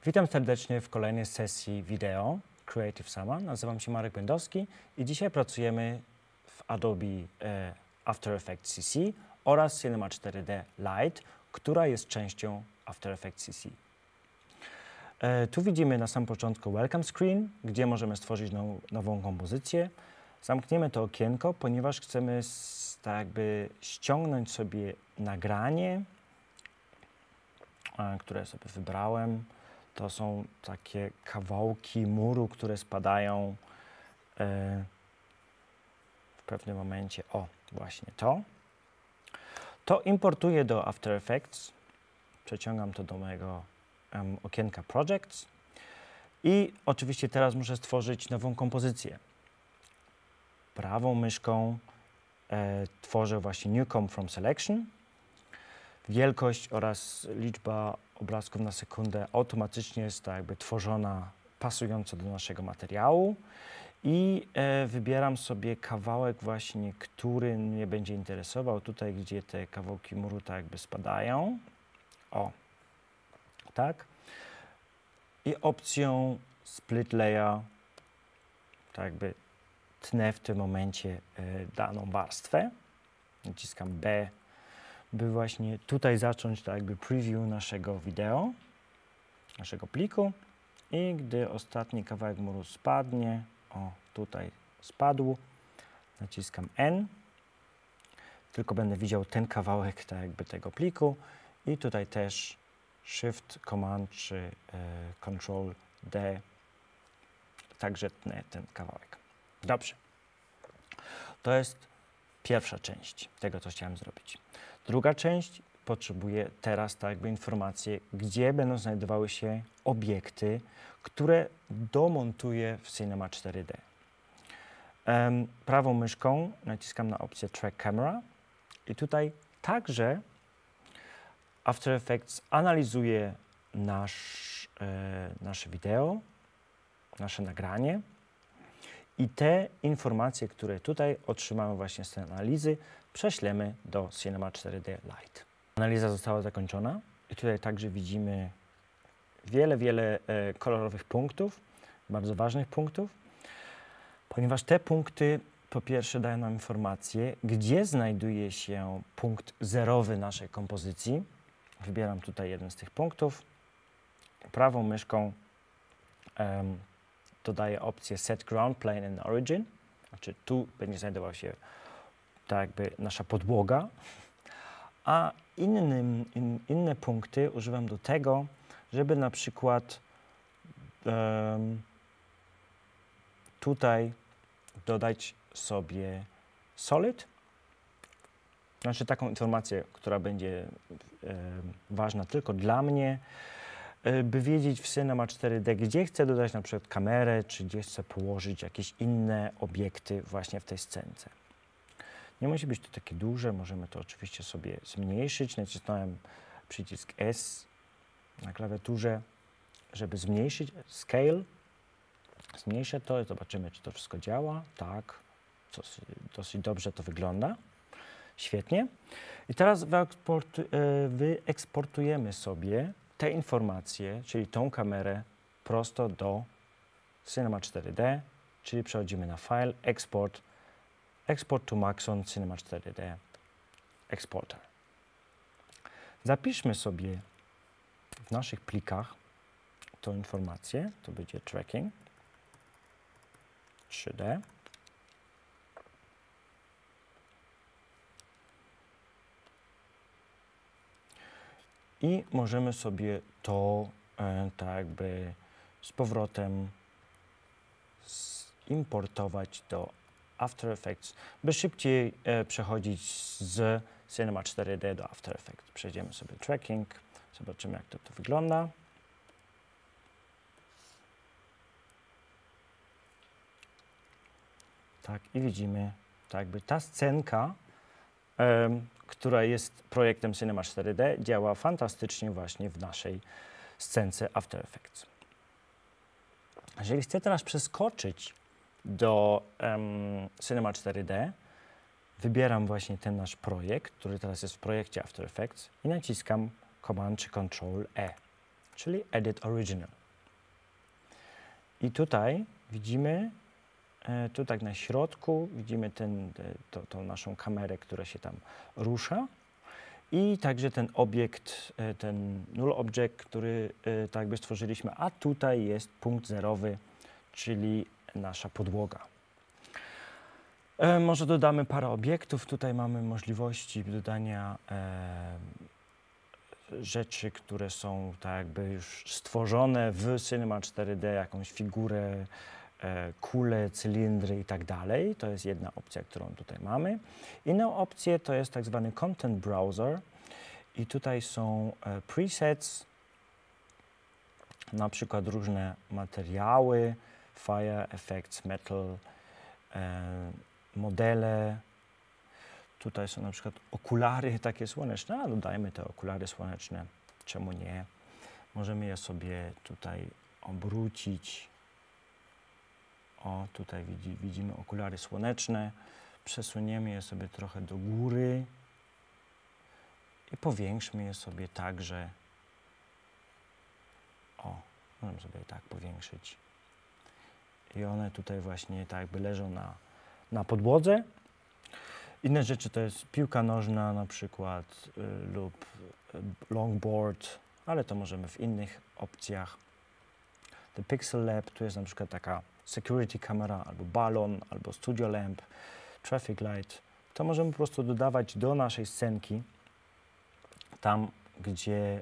Witam serdecznie w kolejnej sesji wideo Creative Summer. Nazywam się Marek Będowski i dzisiaj pracujemy w Adobe After Effects CC oraz Cinema 4D Lite, która jest częścią After Effects CC. Tu widzimy na samym początku Welcome Screen, gdzie możemy stworzyć nową kompozycję. Zamkniemy to okienko, ponieważ chcemy tak jakby ściągnąć sobie nagranie, które sobie wybrałem. To są takie kawałki muru, które spadają w pewnym momencie. O, właśnie to. To importuję do After Effects. Przeciągam to do mojego okienka Projects. I oczywiście teraz muszę stworzyć nową kompozycję. Prawą myszką tworzę właśnie New Comp from Selection. Wielkość oraz liczba obrazków na sekundę automatycznie jest tak jakby tworzona pasująco do naszego materiału i wybieram sobie kawałek właśnie, który mnie będzie interesował, tutaj gdzie te kawałki muru tak jakby spadają. O, tak. I opcją Split Layer tak jakby tnę w tym momencie daną warstwę. Naciskam B, by właśnie tutaj zacząć tak jakby preview naszego wideo, naszego pliku. I gdy ostatni kawałek muru spadnie, o tutaj spadł, naciskam N, tylko będę widział ten kawałek tak jakby tego pliku i tutaj też Shift, Command czy Control D, także tnę ten kawałek. Dobrze, to jest pierwsza część tego, co chciałem zrobić. Druga część potrzebuje teraz tak jakby informacje, gdzie będą znajdowały się obiekty, które domontuję w Cinema 4D. Prawą myszką naciskam na opcję Track Camera i także After Effects analizuje nasze wideo, nasze nagranie i te informacje, które tutaj otrzymamy właśnie z tej analizy, prześlemy do Cinema 4D Lite. Analiza została zakończona i tutaj także widzimy wiele kolorowych punktów, bardzo ważnych punktów, ponieważ te punkty po pierwsze dają nam informację, gdzie znajduje się punkt zerowy naszej kompozycji. Wybieram tutaj jeden z tych punktów. Prawą myszką dodaję opcję Set Ground Plane and Origin, znaczy tu będzie znajdował się tak jakby nasza podłoga, a inne punkty używam do tego, żeby na przykład tutaj dodać sobie solid, znaczy taką informację, która będzie ważna tylko dla mnie, by wiedzieć w Cinema 4D, gdzie chcę dodać na przykład kamerę, czy gdzie chcę położyć jakieś inne obiekty właśnie w tej scence. Nie musi być to takie duże, możemy to oczywiście sobie zmniejszyć. Nacisnąłem przycisk S na klawiaturze, żeby zmniejszyć scale. Zmniejszę to i zobaczymy, czy to wszystko działa. Tak, dosyć dobrze to wygląda. Świetnie. I teraz wyeksportujemy sobie te informacje, czyli tą kamerę prosto do Cinema 4D, czyli przechodzimy na File, Export, Export to Maxon Cinema 4D Exporter. Zapiszmy sobie w naszych plikach tą informację, to będzie Tracking 3D. I możemy sobie to tak jakby z powrotem importować do After Effects, by szybciej przechodzić z Cinema 4D do After Effects. Przejdziemy sobie Tracking, zobaczymy, jak to wygląda. Tak, i widzimy, tak jakby ta scenka, która jest projektem Cinema 4D, działa fantastycznie właśnie w naszej scence After Effects. Jeżeli chcę teraz przeskoczyć do Cinema 4D, wybieram właśnie ten nasz projekt, który teraz jest w projekcie After Effects i naciskam Command czy Control E, czyli Edit Original. I tutaj widzimy, tu tak na środku, widzimy tą naszą kamerę, która się tam rusza. I także ten obiekt, ten null object, który tak jakby stworzyliśmy, a tutaj jest punkt zerowy, czyli nasza podłoga. Może dodamy parę obiektów. Tutaj mamy możliwości dodania rzeczy, które są tak jakby już stworzone w Cinema 4D, jakąś figurę, kule, cylindry i tak dalej. To jest jedna opcja, którą tutaj mamy. Inną opcję to jest tak zwany Content Browser i tutaj są presets, na przykład różne materiały, fire, effects, metal, modele. Tutaj są na przykład okulary takie słoneczne, a dodajmy te okulary słoneczne, czemu nie. Możemy je sobie tutaj obrócić. O, tutaj widzimy okulary słoneczne. Przesuniemy je sobie trochę do góry i powiększmy je sobie także. O, możemy sobie tak powiększyć. I one tutaj właśnie tak jakby leżą na podłodze. Inne rzeczy to jest piłka nożna na przykład lub longboard, ale to możemy w innych opcjach. The Pixel Lab, tu jest na przykład taka security camera, albo balon, albo studio lamp, traffic light. To możemy po prostu dodawać do naszej scenki, tam gdzie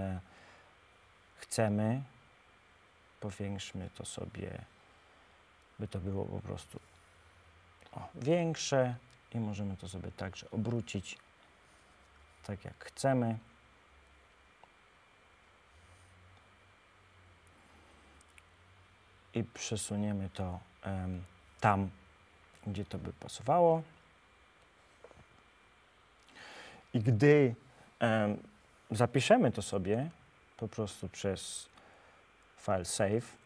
chcemy. Powiększmy to sobie, by to było po prostu większe i możemy to sobie także obrócić tak jak chcemy. I przesuniemy to tam, gdzie to by pasowało. I gdy zapiszemy to sobie po prostu przez file save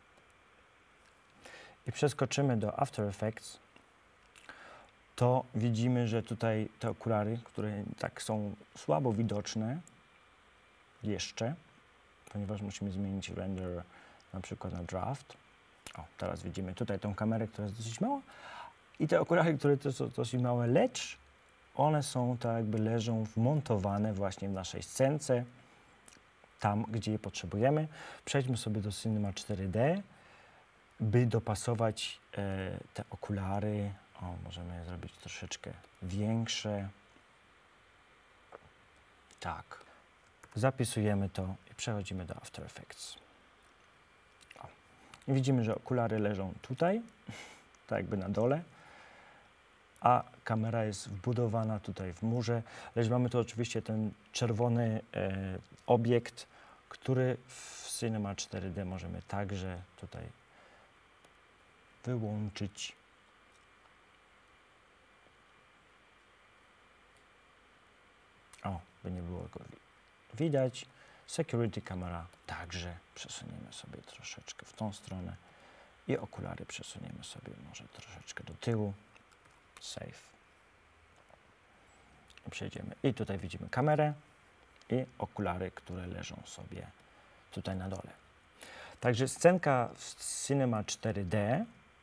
i przeskoczymy do After Effects, to widzimy, że tutaj te okulary, które tak są słabo widoczne jeszcze, ponieważ musimy zmienić render na przykład na draft. O, teraz widzimy tutaj tą kamerę, która jest dosyć mała i te okulary, które też są dosyć małe, lecz one są tak jakby leżą wmontowane właśnie w naszej scence, tam gdzie je potrzebujemy. Przejdźmy sobie do Cinema 4D, by dopasować te okulary. O, możemy je zrobić troszeczkę większe. Tak. Zapisujemy to i przechodzimy do After Effects. O. I widzimy, że okulary leżą tutaj, tak jakby na dole, a kamera jest wbudowana tutaj w murze, lecz mamy tu oczywiście ten czerwony obiekt, który w Cinema 4D możemy także tutaj wyłączyć. O, by nie było go widać. Security camera także przesuniemy sobie troszeczkę w tą stronę i okulary przesuniemy sobie może troszeczkę do tyłu. Save. Przejdziemy i tutaj widzimy kamerę i okulary, które leżą sobie tutaj na dole. Także scenka w Cinema 4D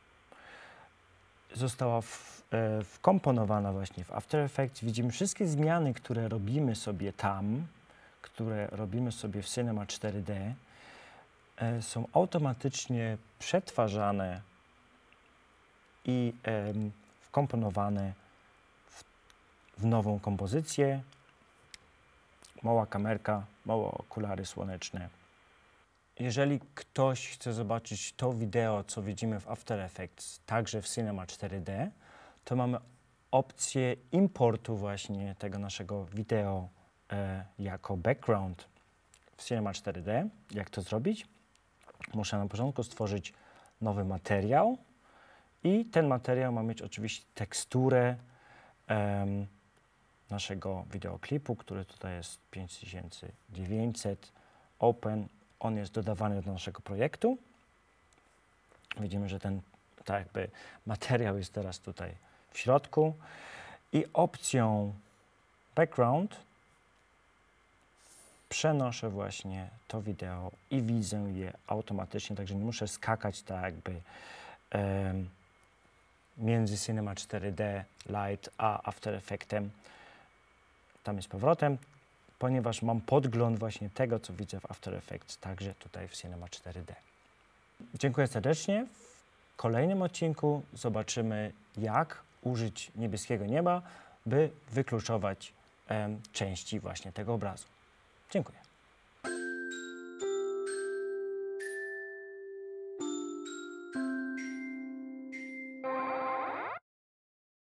została wkomponowana właśnie w After Effects. Widzimy wszystkie zmiany, które robimy sobie tam, które robimy sobie w Cinema 4D, są automatycznie przetwarzane i wkomponowane w nową kompozycję. Mała kamerka, małe okulary słoneczne. Jeżeli ktoś chce zobaczyć to wideo, co widzimy w After Effects, także w Cinema 4D, to mamy opcję importu właśnie tego naszego wideo jako background w Cinema 4D. Jak to zrobić? Muszę na początku stworzyć nowy materiał i ten materiał ma mieć oczywiście teksturę naszego wideoklipu, który tutaj jest 5900 open. On jest dodawany do naszego projektu. Widzimy, że ten tak jakby materiał jest teraz tutaj w środku i opcją background przenoszę właśnie to wideo i widzę je automatycznie, także nie muszę skakać tak jakby między Cinema 4D Lite a After Effectsem. Tam jest powrotem, ponieważ mam podgląd właśnie tego, co widzę w After Effects, także tutaj w Cinema 4D. Dziękuję serdecznie. W kolejnym odcinku zobaczymy, jak użyć niebieskiego nieba, by wykluczować części właśnie tego obrazu. Dziękuję.